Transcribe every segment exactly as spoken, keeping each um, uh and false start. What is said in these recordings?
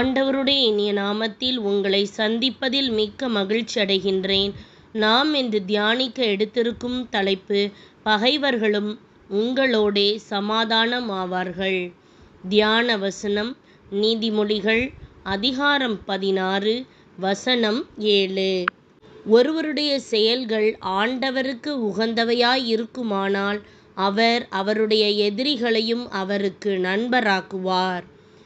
ஆண்டவருடைய இனிய நாமத்தில் உங்களை சந்திப்பதில் மிக்க மகிழ்ச்சி அடைகின்றேன். நாம் இன்று தியானிக்க எடுத்திருக்கும் தலைப்பு, பகைவர்களும் உங்களோடே சமாதானம் ஆவார்கள். தியான வசனம், நீதிமொழிகள் அதிகாரம் பதினாறு, வசனம் ஏழு. ஒருவருடைய செயல்கள் ஆண்டவருக்கு உகந்தவையாய் இருக்குமானால் அவர் அவருடைய எதிரிகளையும் அவருக்கு நண்பராக்குவார்.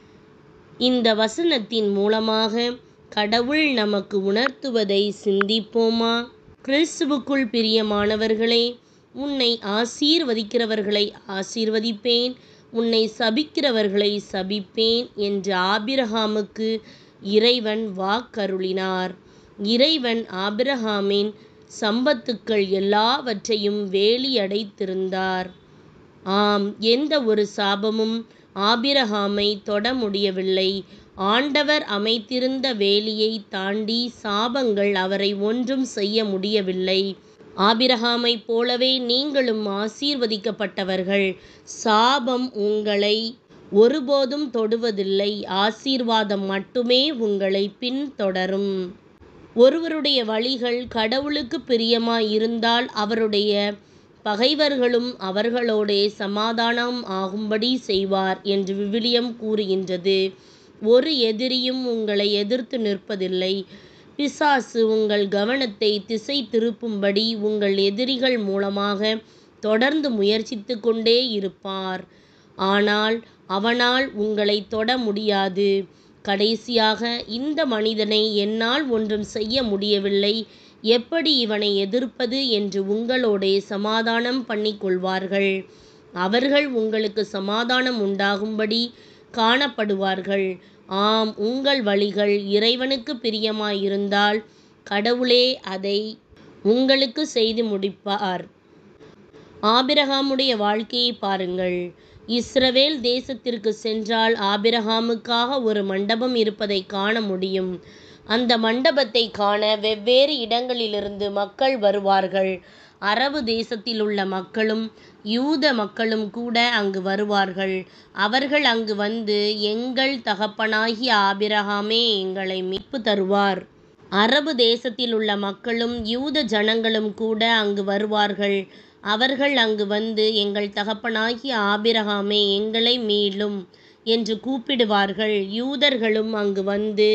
இந்த வசனத்தின் மூலமாக கடவுள் நமக்கு உணர்த்துவதை சிந்திப்போமா? கிறிஸ்துவுக்குள் பிரியமானவர்களே, உன்னை ஆசீர்வதிக்கிறவர்களை ஆசீர்வதிப்பேன், உன்னை சபிக்கிறவர்களை சபிப்பேன் என்று ஆபிரகாமுக்கு இறைவன் வாக்கருளினார். இறைவன் ஆபிரகாமின் சம்பத்துக்கள் எல்லாவற்றையும் வேலியடைத்திருந்தார். ஆம், எந்த ஒரு சாபமும் ஆபிரகாமை தொட முடியவில்லை. ஆண்டவர் அமைத்திருந்த வேலியை தாண்டி சாபங்கள் அவரை ஒன்றும் செய்ய முடியவில்லை. ஆபிரகாமைப் போலவே நீங்களும் ஆசீர்வதிக்கப்பட்டவர்கள். சாபம் உங்களை ஒருபோதும் தொடுவதில்லை. ஆசீர்வாதம் மட்டுமே உங்களை பின்தொடரும். ஒருவருடைய வழிகள் கடவுளுக்கு பிரியமாய் இருந்தால் அவருடைய பகைவர்களும் அவர்களோடே சமாதானம் ஆகும்படி செய்வார் என்று விவிலியம் கூறுகின்றது. ஒரு எதிரியும் உங்களை எதிர்த்து நிற்பதில்லை. பிசாசு உங்கள் கவனத்தை திசை திருப்பும்படி உங்கள் எதிரிகள் மூலமாக தொடர்ந்து முயற்சித்து கொண்டே இருப்பார். ஆனால் அவனால் உங்களை தொட முடியாது. கடைசியாக, இந்த மனிதனை என்னால் ஒன்றும் செய்ய முடியவில்லை, எப்படி இவனை எதிர்ப்பது என்று உங்களோடே சமாதானம் பண்ணிக் கொள்வார்கள். அவர்கள் உங்களுக்கு சமாதானம் உண்டாகும்படி காணப்படுவார்கள். ஆம், உங்கள் வழிகள் இறைவனுக்கு பிரியமாயிருந்தால் கடவுளே அதை உங்களுக்கு செய்து முடிப்பார். ஆபிரகாமுடைய வாழ்க்கையை பாருங்கள். இஸ்ரவேல் தேசத்திற்கு சென்றால் ஆபிரகாமுக்காக ஒரு மண்டபம் இருப்பதை காண முடியும். அந்த மண்டபத்தை காண வெவ்வேறு இடங்களிலிருந்து மக்கள் வருவார்கள். அரபு தேசத்தில் உள்ள மக்களும் யூத மக்களும் கூட அங்கு வருவார்கள். அவர்கள் அங்கு வந்து, எங்கள் தகப்பனாகிய ஆபிரகாமே எங்களை மீட்பு தருவார். அரபு தேசத்தில் உள்ள மக்களும் யூத ஜனங்களும் கூட அங்கு வருவார்கள். அவர்கள் அங்கு வந்து, எங்கள் தகப்பனாகிய ஆபிரகாமே எங்களை மீளும் என்று கூப்பிடுவார்கள். யூதர்களும் அங்கு வந்து,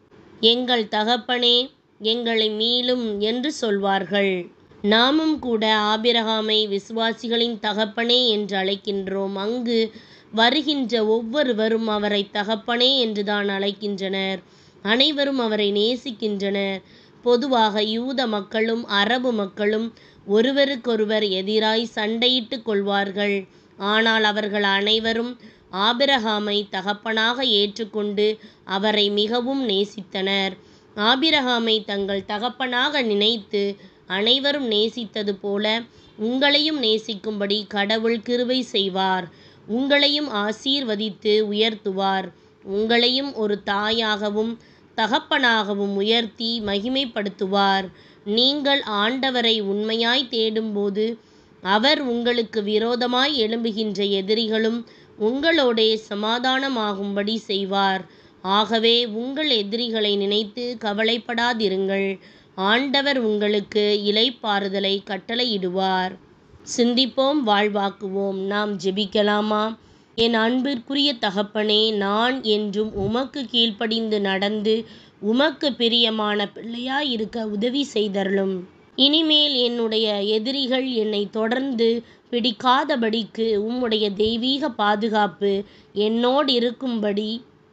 எங்கள் தகப்பனே எங்களை மீளும் என்று சொல்வார்கள். நாமும் கூட ஆபிரகாமை விசுவாசிகளின் தகப்பனே என்று அழைக்கின்றோம். அங்கு வருகின்ற ஒவ்வொருவரும் அவரை தகப்பனே என்றுதான் அழைக்கின்றனர். அனைவரும் அவரை நேசிக்கின்றனர். பொதுவாக யூத மக்களும் அரபு மக்களும் ஒருவருக்கொருவர் எதிராய் சண்டையிட்டு கொள்வார்கள். ஆனால் அவர்கள் அனைவரும் ஆபிரகாமை தகப்பனாக ஏற்றுக்கொண்டு அவரை மிகவும் நேசித்தனர். ஆபிரகாமை தங்கள் தகப்பனாக நினைத்து அனைவரும் நேசித்தது போல உங்களையும் நேசிக்கும்படி கடவுள் கிருபை செய்வார். உங்களையும் ஆசீர்வதித்து உயர்த்துவார். உங்களையும் ஒரு தாயாகவும் தகப்பனாகவும் உயர்த்தி மகிமைப்படுத்துவார். நீங்கள் ஆண்டவரை உண்மையாய் தேடும்போது அவர் உங்களுக்கு விரோதமாய் எழும்புகின்ற எதிரிகளும் உங்களோடே சமாதானமாகும்படி செய்வார். ஆகவே உங்கள் எதிரிகளை நினைத்து கவலைப்படாதிருங்கள். ஆண்டவர் உங்களுக்கு இளைப்பாறுதலை கட்டளையிடுவார். சிந்திப்போம், வாழ்வாக்குவோம். நாம் ஜெபிக்கலாமா? என் அன்பிற்குரிய தகப்பனே, நான் என்றும் உமக்கு கீழ்ப்படிந்து நடந்து உமக்கு பிரியமான பிள்ளையாய் இருக்க உதவி செய்தருளும். இனிமேல் என்னுடைய எதிரிகள் என்னை தொடர்ந்து பிடிக்காதபடிக்கு உம்முடைய தெய்வீக பாதுகாப்பு என்னோடு இருக்கும்படி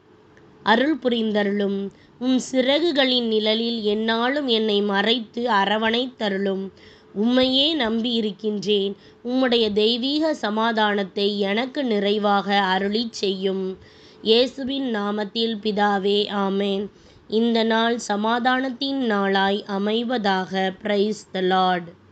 அருள் புரிந்தருளும். உம் சிறகுகளின் நிழலில் எந்நாளும் என்னை மறைத்து அரவணைத்தருளும். உம்மையே நம்பி இருக்கின்றேன். உம்முடைய தெய்வீக சமாதானத்தை எனக்கு நிறைவாக அருளிச் செய்யும். இயேசுவின் நாமத்தில் பிதாவே, ஆமேன். இந்த நாள் சமாதானத்தின் நாளாய் அமைவதாக. Praise the Lord.